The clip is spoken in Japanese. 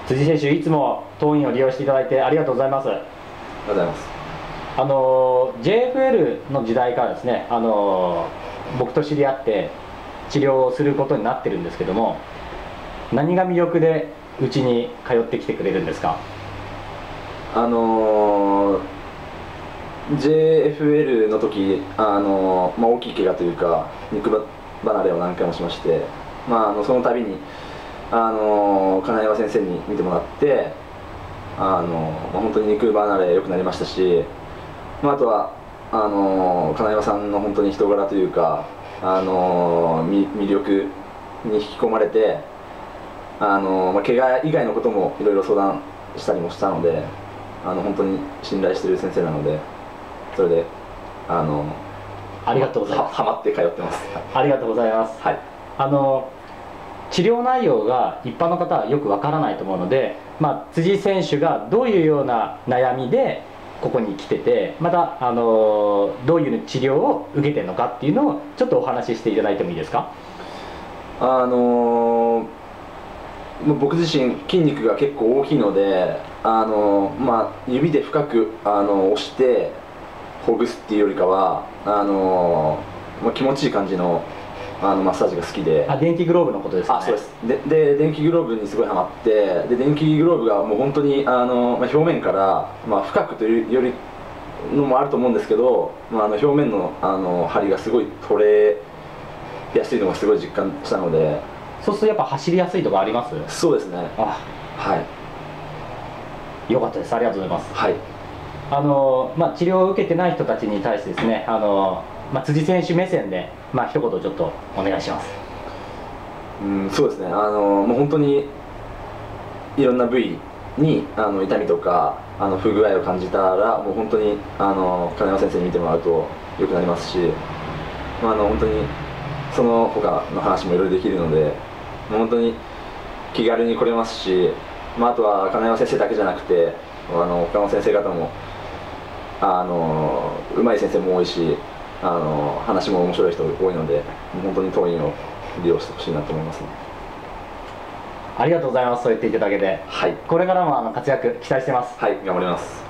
辻選手、いつも当院を利用していただいてありがとうございます。 ありがとうございます。 JFL の時代からですね、僕と知り合って治療をすることになってるんですけども、何が魅力でうちに通ってきてくれるんですか？ JFL の時大きい怪我というか肉離れを何回もしまして、その度に金山先生に見てもらって本当に肉離れ良くなりましたし、あとは金山さんの本当に人柄というか魅力に引き込まれて怪我以外のこともいろいろ相談したりもしたので本当に信頼している先生なので、それでありがとうございます。 ハマって通ってます。 ありがとうございます。 はい。 治療内容が一般の方はよくわからないと思うので、辻選手がどういうような悩みでここに来てて、またどういう治療を受けてるのかっていうのをちょっとお話ししていただいてもいいですか？ 僕自身筋肉が結構大きいので指で深く押してほぐすっていうよりかは気持ちいい感じのマッサージが好きで。 電気グローブのことですかね？ そうです。で電気グローブにすごいハマって、で電気グローブがもう本当に表面から、深くというよりのもあると思うんですけど、表面の張りがすごい取れやすいのがすごい実感したので。 そうするとやっぱ走りやすいとかあります？ そうですね。はい。 よかったです。ありがとうございます。 はい。 治療を受けてない人たちに対してですね、辻選手目線で一言ちょっとお願いします。 そうですね。もう本当にいろんな部位に痛みとか不具合を感じたら、もう本当に金山先生に見てもらうと良くなりますし、本当にその他の話もいろいろできるので、もう本当に気軽に来れますし、あとは金山先生だけじゃなくて他の先生方もうまい先生も多いし、話も面白い人多いので、本当に当院を利用してほしいなと思いますね。 ありがとうございます。そう言っていただけて、 はい、 これからも活躍期待してます。 はい、頑張ります。